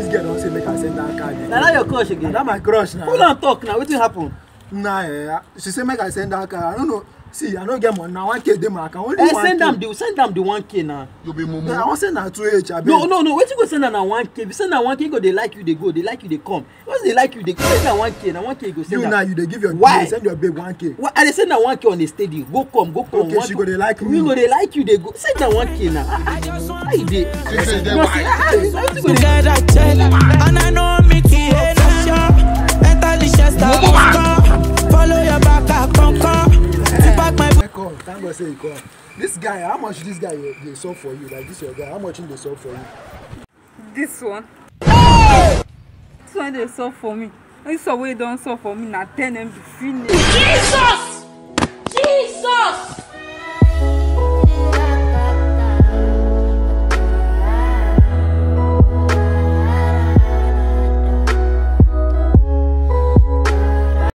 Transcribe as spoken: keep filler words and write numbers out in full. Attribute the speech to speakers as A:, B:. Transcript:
A: girl don't say make I send that card.
B: Now that your crush again.
A: That my crush now.
B: Who don't talk now? What will happen?
A: Nah, eh, she say make I send that card. I don't know. See, I don't get money now. one K dem I can only
B: Hey,
A: one K.
B: send them the send them the one K now.
C: You be mumu.
A: Yeah, I want send her two H. I
B: No, no, no. What you go send them na one K? If you send them one K, go they like you, they go. They like you, they come. Once they like you, they go. Send them one K. Now one K you go send
A: You
B: them.
A: now you they give your
B: Why?
A: you send your babe one K.
B: Why? And they send them one K on the stadium. Go come, go come.
A: Okay,
B: one
A: she
B: K.
A: go they like me.
B: We go they like you, they go. Send them one K now. How you dey?
C: She say they
B: No,
C: why?
B: see, ah, ah, what you go dey-
D: Together, and I know me to enter the chest of the follow your back, I conquer. To pack my
A: I call. Thank God say you call. This guy, how much this guy they, they sold for you? Like this your guy, how much him they sold for you?
E: This one. This one they sold for me. This one we don't sold for me na ten M B finish.
F: Jesus!